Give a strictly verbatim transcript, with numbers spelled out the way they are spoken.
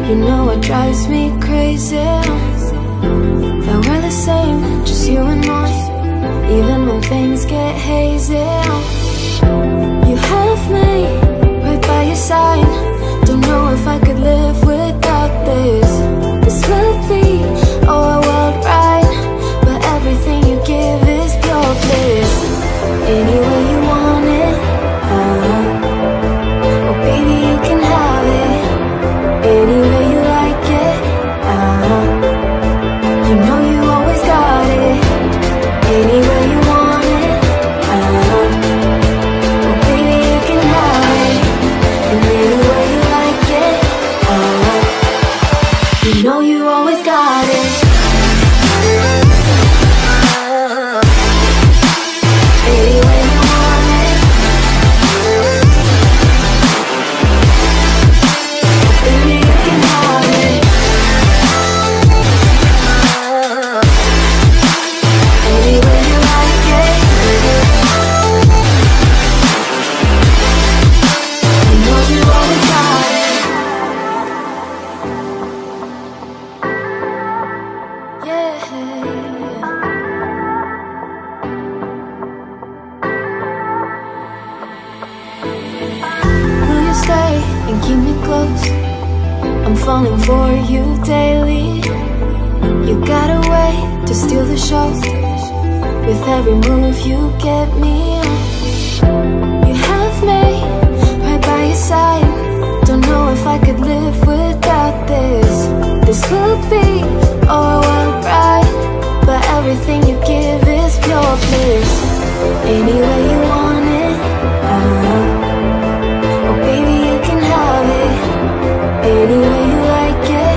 You know what drives me crazy? That we're the same, just you and I, even when things get hazy. You have me right by your side. Don't know if I could live without this. This will be, oh, a world ride, but everything you give is pure bliss. Any way you want it, uh-huh. Oh baby, you can have it. Any way you like it, uh-huh. You know you always got it. Any way you want it, uh-huh. Oh baby, you can have it. And any way you like it, uh-huh. You know you always got it. Any way you want it, baby, you can have it. Any way you like it, you know you always got it. Yeah. Will you stay and keep me close? I'm falling for you daily. You got a way to steal the show. With every move you get me on. You have me right by your side. Don't know if I could live without this. This will be, oh, a wild ride, but everything you give is pure bliss. Any way you want it, uh-huh. Oh baby, you can have it. Any way you like it,